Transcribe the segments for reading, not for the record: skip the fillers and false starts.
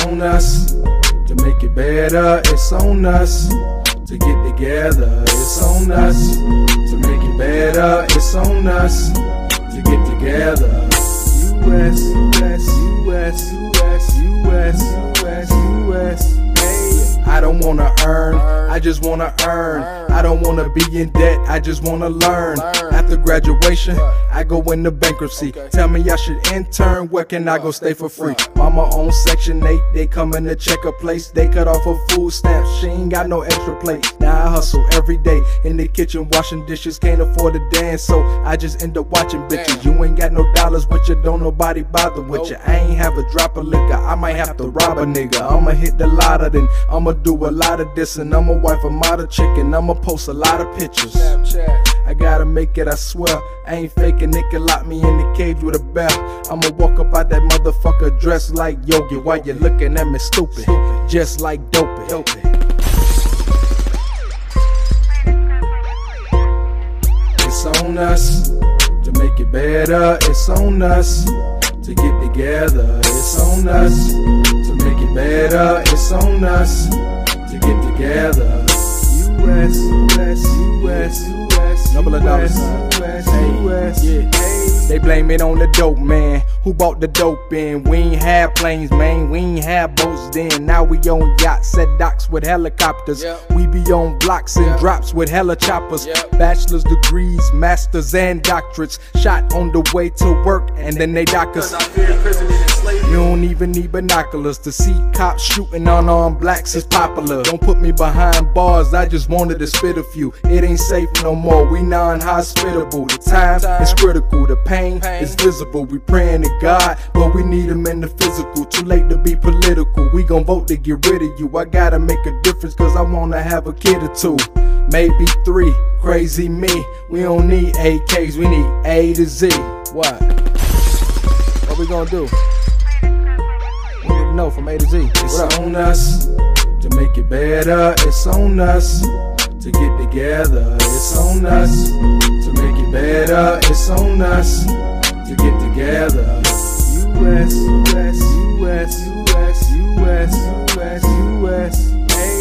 on us to make it better. It's on us to get together. It's on us to make it better. It's on us to get together. US, US, US, US, US, US, US. Hey, I don't wanna earn, I just wanna earn. I don't wanna be in debt, I just wanna learn. After graduation, I go into bankruptcy. Tell me I should intern, where can I go stay for free? Mama on Section 8, they coming to check a place. They cut off her food stamps, she ain't got no extra plate. Now I hustle every day in the kitchen, washing dishes. Can't afford to dance, so I just end up watching bitches. You ain't got no dollars with you, don't nobody bother with you. I ain't have a drop of liquor, I might have to rob a nigga. I'ma hit the lotto, then I'ma do a lot of this, and I'ma wife a model chicken. I'ma post a lot of pictures. I gotta make it, I swear. I ain't faking, they can lock me in the cage with a bell. I'ma walk up out that motherfucker dressed like Yogi while you looking at me stupid, just like dopey. It's on us to make it better. It's on us to get together. It's on us to make it better. It's on us to get together. US, US, US, US, double a dollar sign. US, yeah. They blame it on the dope man. Who bought the dope in? We ain't had planes, man. We ain't had boats then. Now we on yachts, set docks with helicopters. We be on blocks and drops with hella choppers. Bachelor's degrees, masters and doctorates. Shot on the way to work and then they dock us. You don't even need binoculars to see cops shooting unarmed blacks is popular. Don't put me behind bars, I just wanted to spit a few. It ain't safe no more, we non-hospitable. The time is critical, the pain is visible. We praying to God, but we need him in the physical. Too late to be political, we gon' vote to get rid of you. I gotta make a difference cause I wanna have a kid or two, maybe 3, crazy me. We don't need AKs, we need A to Z. What we gonna do? We need to know from A to Z. It's on us to make it better. It's on us to get together. It's on us to make it better. It's on us to get together. US, US, US, US, US, US, US. Hey.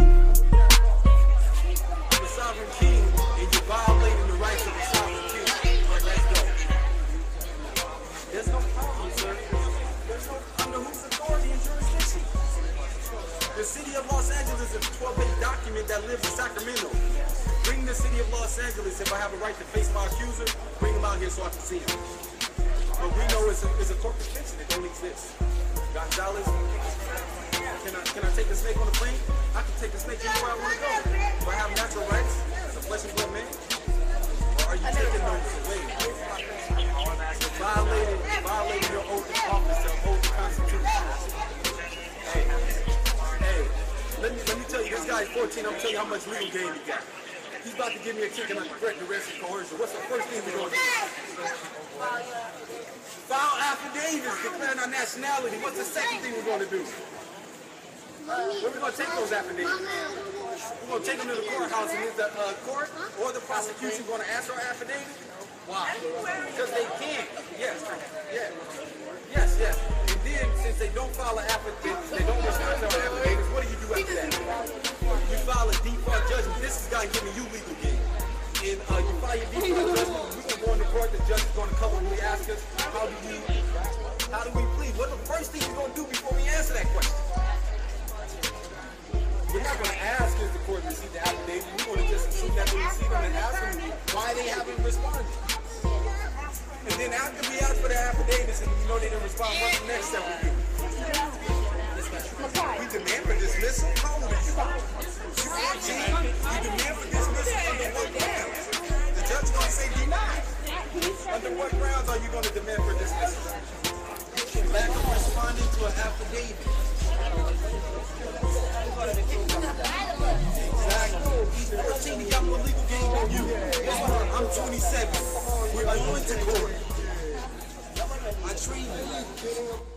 The sovereign king, and you're violating the rights of the sovereign king. Let's go. There's no problem, sir. There's no under whose authority and jurisdiction. The city of Los Angeles is a 12-page document that lives in Sacramento. Bring the city of Los Angeles. If I have a right to face my accuser, bring him out here so I can see him. But we know it's a corporate fiction. It don't exist. Gonzalez, can I take a snake on a plane? I can take a snake anywhere I want to go. Do I have natural rights as a flesh and blood man? Or are you taking those away? You're violating your oath of office to uphold the Constitution. Hey, let me tell you, this guy's 14. I'm telling you how much legal game he got. He's about to give me a ticket on direct arrest and coercion. What's the first thing we're going to do? File affidavits declaring our nationality. What's the second thing we're going to do? Where are we going to take those affidavits? We're going to take them to the courthouse, and is the court or the prosecution going to answer our affidavit? Why? Because they can't. Yes. Yes. And then, since they don't file an affidavit, they don't respond to our affidavits, what do you do after that? You file a default judgment. This is going to give me you legal game. And you file your default judgment, we can go into court, the judge is going to comfortably ask us, how do we plead? What's the first thing we're going to do before we answer that question? We're not going to ask if the court received the affidavit. We're going to just assume that they received them and ask them why they haven't responded. And then after we ask for the affidavits and we know they didn't respond, what's the next step we do? We demand for dismissal? How old are you? You 14? You demand for dismissal under what grounds? The judge going to say denied. Under what grounds are you going to demand for dismissal? Lack of responding to an affidavit. Exactly. He's 14, he got more legal game than you. I'm 27. I went to court. I treat you.